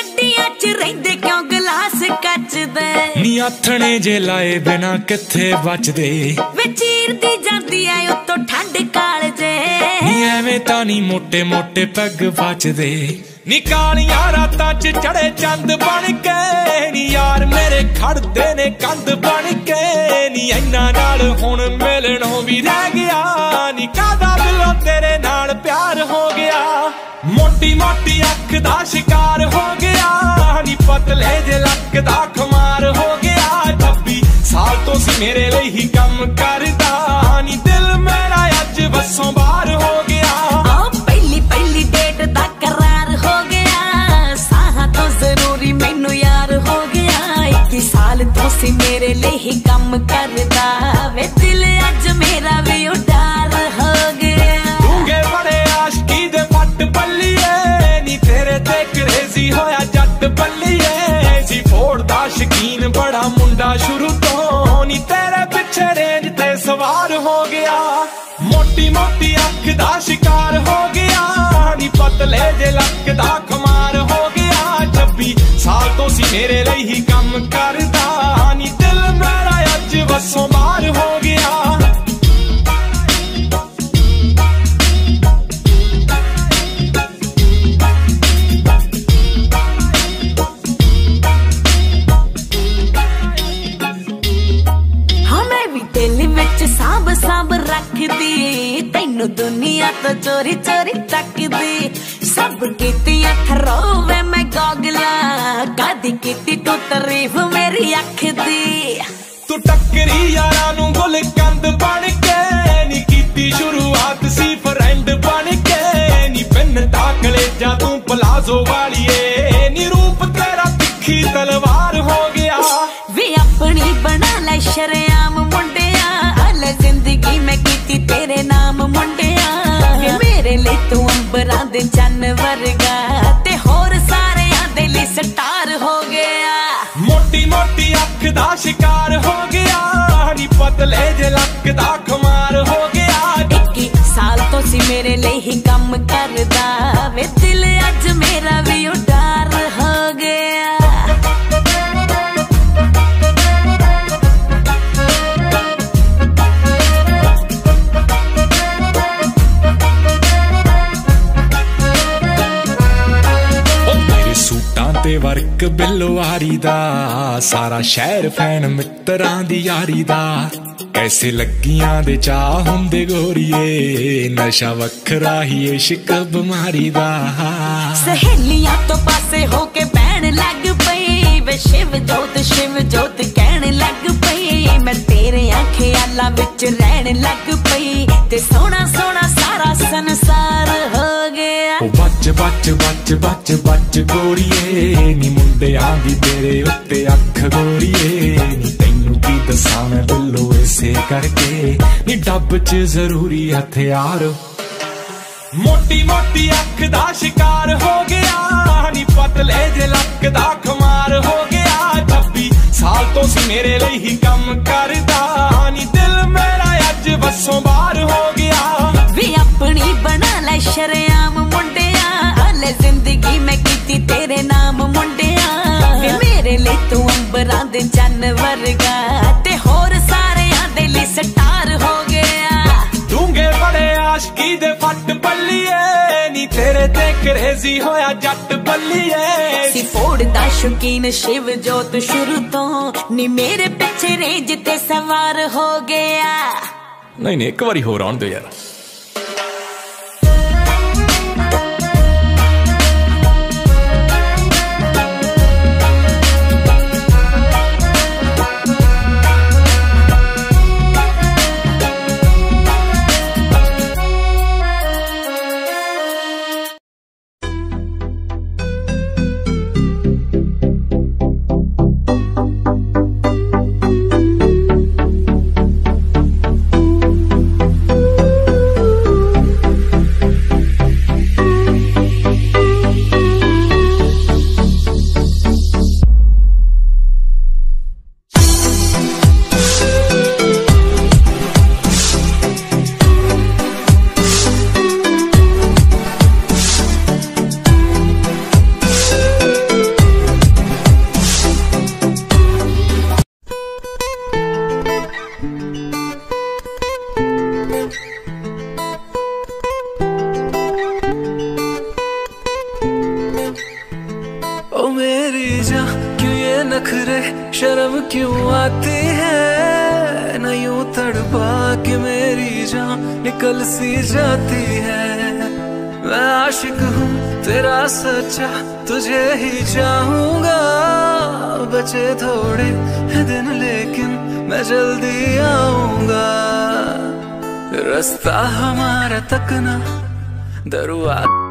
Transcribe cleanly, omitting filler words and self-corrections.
ਗੱਡੀਆਂ 'ਚ ਰਹਿੰਦੇ ਕਿਉਂ ਗਲਾਸ ਕੱਚਦੇ ਨੀ ਆਥਣੇ ਜੇ ਲਾਏ ਬਿਨਾ ਕਿੱਥੇ ਬਚਦੇ ਵੇ ਚੀਰਦੀ ਜਾਂਦੀ ਐ ਉੱਤੋਂ ਠੰਡ ਕਾਲਜੇ ਨੀ ਐਵੇਂ ਤਾਂ ਨੀ ਮੋਟੇ ਮੋਟੇ ਪੈਗ ਬਚਦੇ ਨੀ ਕਾਲੀਆਂ ਰਾਤਾਂ 'ਚ ਚੜੇ ਚੰਦ ਬਣ ਕੇ ਨੀ ਯਾਰ ਮੇਰੇ ਖੜਦੇ ਨੇ ਕੰਧ ਬਣ ਕੇ ਨੀ ਇੰਨਾ ਨਾਲ ਹੁਣ ਮਿਲਣੋਂ ਵੀ ਰਹਿ ਗਿਆ ਨੀ ਕਾਹਦਾ ਦਿਲੋਂ ਤੇਰੇ ਨਾਲ ਪਿਆਰ ਹੋ ਗਿਆ ਮੋਟੀ ਮੋਟੀ ਅੱਖ ਦਾ ਸ਼ਿਕਾਰ ਹੋ ਗਿਆ ਨੀ ਪਤਲੇ ਜੇ ਲੱਕ ਦਾ ਖਮਾਰ ਹੋ ਗਿਆ 26 ਸਾਲ ਤੋਂ ਸੀ ਮੇਰੇ ਲਈ ਹੀ ਕੰਮ ਕਰਦਾ ਨੀ ਦਿਲ ਮੇਰਾ ਅੱਜ ਵੱਸੋਂ ਬਾਹਰ ਹੋ ਗਿਆ ਪਹਿਲੀ ਪਹਿਲੀ ਡੇਟ ਦਾ ਕਰਾਰ ਹੋ ਗਿਆ ਸਾਹਾਂ ਤੋਂ ਜ਼ਰੂਰੀ ਮੈਨੂੰ ਯਾਰ ਹੋ ਗਿਆ 21 ਸਾਲ ਤੋਂ ਸੀ ਮੇਰੇ ਲਈ ਹੀ ਕੰਮ ਕਰਦਾ ਵੇ ਦਿਲ ਅੱਜ ਮੇਰਾ ਵੀ ਉਡਾਰ ਹੋ ਗਿਆ ਤੂੰਗੇ ਬੜੇ ਆਸ਼ਕੀ ਦੇ ਫੱਟ ਬੱਲੀਏ ਨੀ ਤੇਰੇ ਤੇ ਕਰੇਜ਼ੀ ਹੋਇਆ ਜੱਟ ਬੱਲੀਏ ਸੀ ਫੋੜ ਦਾ ਸ਼ਕੀਨ ਬੜਾ ਮੁੰਡਾ ਸ਼ੁਰੂ ਤੋਂ ਨੀ ਤੇਰੇ ਪਿੱਛੇ ਰੇਂਜ ਤੇ ਸਵਾਰ ਹੋ ਗਿਆ ਮੋਟੀ ਮੋਟੀ ਅੱਖ ਦਾ ਸ਼ਿਕਾਰ ਹੋ ਗਿਆ ਨੀ ਪਤਲੇ ਜੇ ਲੱਕ ਦਾ ਖਮਾਰ ਹੋ ਗਿਆ 26 ਸਾਲ ਤੋਂ ਸੀ ਮੇਰੇ ਲਈ ਹੀ ਕੰਮ ਕਰਦਾ ਨੀ ਦਿਲ ਮੇਰਾ ਅੱਜ ਵੱਸੋਂ ਬਾਹਰ ਹੋ ਗਿਆ ਸਾਂਭ ਸਾਂਭ ਰੱਖਦੀ ਤੈਨੂੰ ਦੁਨੀਆ ਤੋਂ ਚੋਰੀ ਚੋਰੀ ਤੱਕਦੀ ਸਭ ਕੀਤੀਆਂ ਖਰੋਵੇ ਮੈਂ ਗੋਗਲਾ ਕਦੀ ਕੀਤੀ ਤੂੰ ਤਾਰੀਫ ਮੇਰੀ ਅੱਖ ਦੀ ਤੂੰ ਟੱਕਰੀ ਯਾਰਾਂ ਨੂੰ ਗੁਲਕੰਦ ਬਣ ਕੇ ਨੀ ਕੀਤੀ ਸ਼ੁਰੂਆਤ ਸੀ ਫਰੈਂਡ ਬਣ ਕੇ ਨੀ ਪਿੰਨ ਦਾ ਕਲੇਜਾ ਤੂੰ ਪਲਾਜ਼ੋ ਵਾਲੀਏ ਨੀ ਰੂਪ ਤੇਰਾ ਤਿੱਖੀ ਤਲਵਾਰ ਹੋ ਗਿਆ ਵੇ ਆਪਣੀ ਬਣਾ ਲੈ ਸ਼ਰੇਆਮ ਮੁੰਡਿਆ ਜ਼ਿੰਦਗੀ ਮੈਂ ਕੀਤੀ ਤੇਰੇ ਨਾਮ ਮੁੰਡਿਆ ਵੇ ਮੇਰੇ ਲਈ ਤੂੰ ਅੰਬਰਾਂ ਦੇ ਚੰਨ ਵਰਗਾ ਤੇ ਹੋਰ ਸਾਰਿਆਂ ਦੇ ਲਈ ਸਟਾਰ ਹੋ ਗਿਆ ਮੋਟੀ ਮੋਟੀ ਅੱਖ ਦਾ ਸ਼ਿਕਾਰ ਹੋ ਗਿਆ ਨੀ ਪਤਲੇ ਜੇ ਲੱਕ ਦਾ ਖਮਾਰ ਹੋ ਗਿਆ 21 ਸਾਲ ਤੋਂ ਸੀ ਮੇਰੇ ਲਈ ਹੀ ਕੰਮ ਕਰਦਾ ਵੇ ਦਿਲ ਅੱਜ ਮੇਰਾ ਵੀ ਉਡਾਰ ਹੋ ਗਿਆ ਤੇ ਵਰਕ ਬਿੱਲਵਾਰੀ ਦਾ ਸਾਰਾ ਸ਼ਹਿਰ ਫੈਨ ਮਿੱਤਰਾਂ ਦੀ ਯਾਰੀ ਦਾ ਕੈਸੇ ਲੱਗੀਆਂ ਦੇ ਚਾਹ ਹੁੰਦੇ ਗੋਰੀਏ ਨਸ਼ਾ ਵੱਖਰਾ ਹੀ ਇਸ਼ਕ ਬਿਮਾਰੀ ਦਾ ਸਹੇਲੀਆਂ ਤੋਂ ਪਾਸੇ ਹੋ ਕੇ ਬਹਿਣ ਲੱਗ ਪਈ ਵੇ ਸ਼ਿਵ ਜੋਤ ਕਹਿਣ ਲੱਗ ਪਈ ਮੈਂ ਤੇਰੇ ਖਿਆਲਾਂ ਵਿੱਚ ਰਹਿਣ ਲੱਗ ਪਈ ਤੇ ਸੋਹਣਾ ਸੋਹਣਾ ਸਾਰਾ ਸੰਸਾਰ ਹੋ ਗਿਆ ਉਹ ਬੱਚ ਗੋਰੀਏ ਨੀ ਮੁੰਡਿਆਂ ਦੀ ਤੇਰੇ ਉੱਤੇ ਅੱਖ ਗੋਰੀਏ ਨੀ ਤੈਨੂੰ ਕੀ ਦੱਸਾਂ ਮੈਂ ਬਿੱਲੋ ਇਸੇ ਕਰਕੇ ਨੀ ਡੱਬ 'ਚ ਜ਼ਰੂਰੀ ਹਥਿਆਰ ਮੋਟੀ ਮੋਟੀ ਅੱਖ ਦਾ ਸ਼ਿਕਾਰ ਹੋ ਗਿਆ ਨੀ ਪਤਲੇ ਜੇ ਲੱਕ ਦਾ ਖਮਾਰ ਹੋ ਗਿਆ 26 ਸਾਲ ਤੋਂ ਸੀ ਮੇਰੇ ਲਈ ਹੀ ਕੰਮ ਕਰਦਾ ਨੀ ਦਿਲ ਮੇਰਾ ਅੱਜ ਵੱਸੋਂ ਬਾਹਰ ਹੋ ਗਿਆ ਵੀ ਆਪਣੀ ਬਣਾ ਲੈ ਸ਼ਰੇਆਮ ਮੁੰਡਿਆ ਲੈ ਜ਼ਿੰਦਗੀ ਮੈਂ ਕੀਤੀ ਤੇਰੇ ਨਾਮ ਮੁੰਡਿਆ ਵੇ ਮੇਰੇ ਲਈ ਤੂੰ ਅੰਬਰਾਂ ਦੇ ਚੰਨ ਵਰਗਾ ਤੇ ਹੋਰ ਸਾਰਿਆਂ ਦੇ ਲਈ ਸਟਾਰ ਹੋ ਗਿਆ ਡੂੰਗੇ ਬੜੇ ਆਸ਼ਕੀ ਦੇ ਫੱਟ ਬੱਲੀਏ ਨੀ ਤੇਰੇ ਤੇ ਕਰੇਜ਼ੀ ਹੋਇਆ ਜੱਟ ਬੱਲੀਏ ਸੀ ਫੋੜ ਦਾ ਸ਼ੌਕੀਨ ਸ਼ਿਵ ਜੋਤ ਸ਼ੁਰੂ ਤੋਂ ਨੀ ਮੇਰੇ ਪਿੱਛੇ ਰੇਂਜ ਤੇ ਸਵਾਰ ਹੋ ਗਿਆ ਨਹੀਂ ਇੱਕ ਵਾਰੀ ਹੋਰ ਆਉਣ ਦਿਓ ਯਾਰ नखरे शर्म क्यों आती है, न यूं तड़पा के मेरी जान निकल सी जाती है। मैं आशिक हूँ तेरा सच्चा, तुझे ही चाहूंगा। बचे थोड़े दिन लेकिन मैं जल्दी आऊंगा। रास्ता हमारा तकना दरवाजा